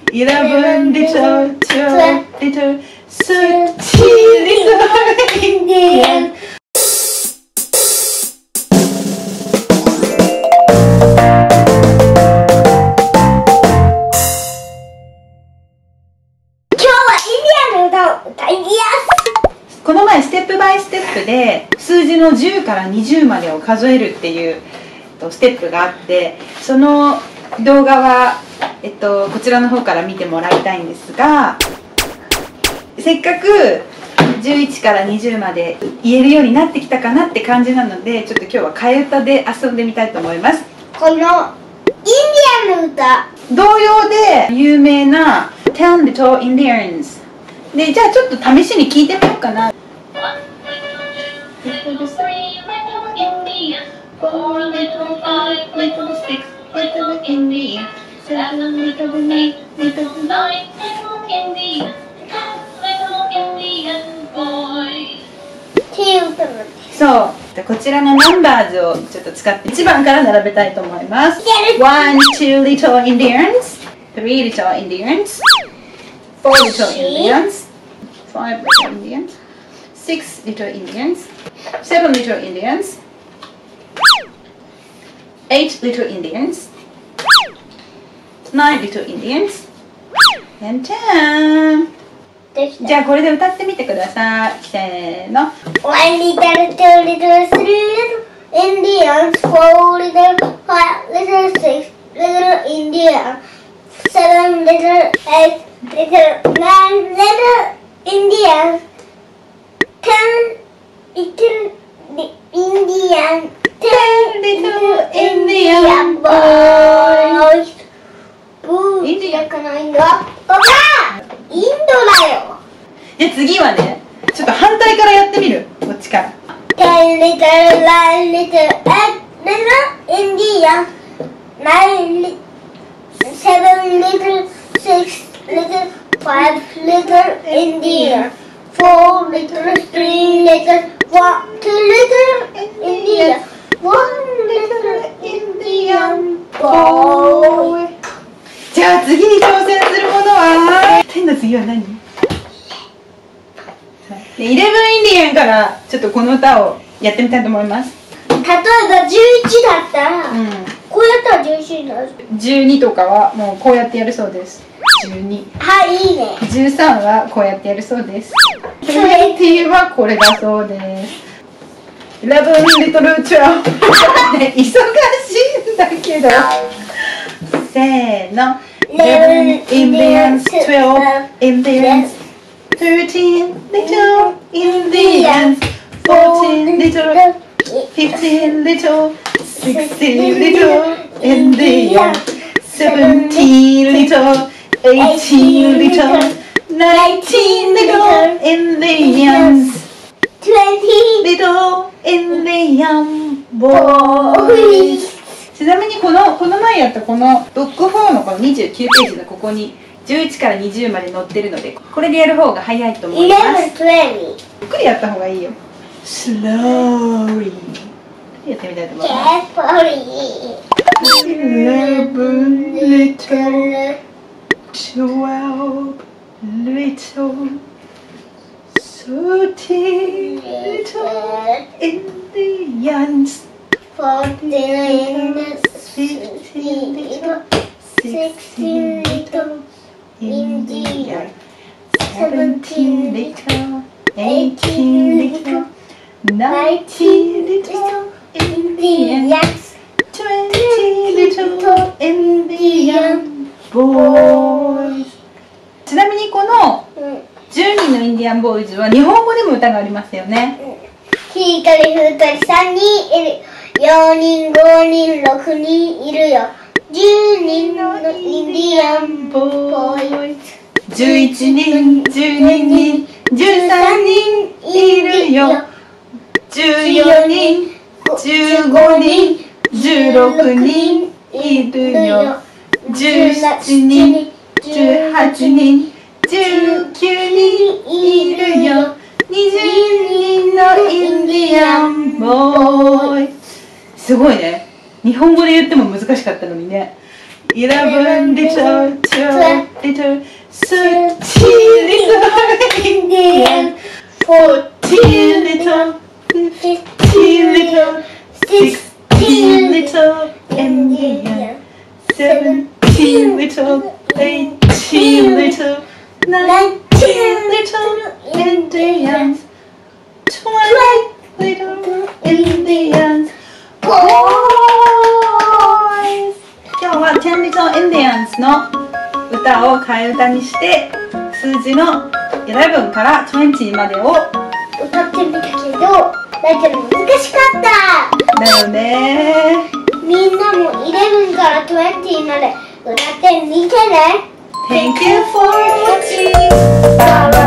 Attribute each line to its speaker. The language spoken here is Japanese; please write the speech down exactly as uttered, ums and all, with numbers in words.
Speaker 1: eleven little, twelve little, thirteen little Indian. この前ステップバイステップで数字のじゅうからにじゅうまでを数えるっていうステップがあって、その動画は、えっと、こちらの方から見てもらいたいんですが、せっかくじゅういちからにじゅうまで言えるようになってきたかなって感じなので、ちょっと今日は替え歌で遊んでみたいと思います。
Speaker 2: このインディアンの歌、
Speaker 1: 童謡で有名な「Ten Little Indians」で、じゃあちょっと試しに聞いてみようかな。そう、こちらのナンバーズをちょっと使っていちばんから並べたいと思います。One, two little Indians, three little Indians, four little Indians, five little Indians, six little Indians, seven little Indians, eight little Indians, nine little Indians, and ten. じゃあこれで歌ってみてください。せーの。
Speaker 2: One little, two little, three little Indians, four little, five little, six little Indians, seven little, eight little, nine little Indians, ten little Indians, ten little Indian boys. インドやかなインド。ここインドだよ。
Speaker 1: じゃあ次はね、ちょっと反対からやってみる。こっちから。
Speaker 2: Ten little, nine little, eight little Indians, nine, seven little, six little, five little Indians, four little, three little, one, two little Indians, one little Indian boy.
Speaker 1: じゃあ次に挑戦するものは、天の次は何？イレブンインディアンからちょっとこの歌をやってみたいと思います。
Speaker 2: 例えばじゅういちだったら、うん、こうやったらじゅういちになる。
Speaker 1: じゅうにとかはもうこうやってやるそうです。じゅうに。
Speaker 2: はい、いいね。
Speaker 1: じゅうさんはこうやってやるそうです。じゅうははこれだそうです。イレブンリトルツェルブ。忙しいんだけど。せーの。Eleven Indians, twelve Indians, thirteen little Indians, fourteen little, fifteen little, sixteen little Indians, seventeen little, eighteen little, nineteen little Indians, twenty little Indian boys. ちなみにこの、この前やったこのブックフォーのこのにじゅうきゅうページのここにじゅういちからにじゅうまで載ってるので、これでやる方が早いと思います。ゆっくりやった方がいいよ。Slowly やってみたいと思います。Eleven little, twelve little, thirteen little Indians, fourteen little, fifteen little, sixteen little Indians, seventeen little, eighteen little, nineteen little Indians, twenty little Indian boys. ちなみにこのじゅうにんのインディアンボーイズは日本語でも歌がありますよね。
Speaker 2: ひとりふたりさんにんいる。よにんごにんろくにんいるよ。じゅうにんのインディアンボーイズ。
Speaker 1: じゅういちにん、じゅうににん、じゅうさんにんいるよ。じゅうよにん、じゅうごにん、じゅうろくにんいるよ。じゅうななにん、じゅうはちにん、じゅうきゅうにんいるよ。にじゅうにんのインディアンボーイ。すごいね。日本語で言っても難しかったのにね。Eleven little, twelve little, little, thirteen little Indians, fourteen little, fifteen little, sixteen little Indians, seventeen little, eighteen little, nineteen little Indians, twenty little Indians, boys! 今日はテンリトルインディアンスの歌を替え歌にして数字のじゅういちからにじゅうまでを
Speaker 2: 歌ってみたけど、だけど難しかった
Speaker 1: だよね。
Speaker 2: みんなもじゅういちからにじゅうまで歌ってみてね。
Speaker 1: Thank you for watching.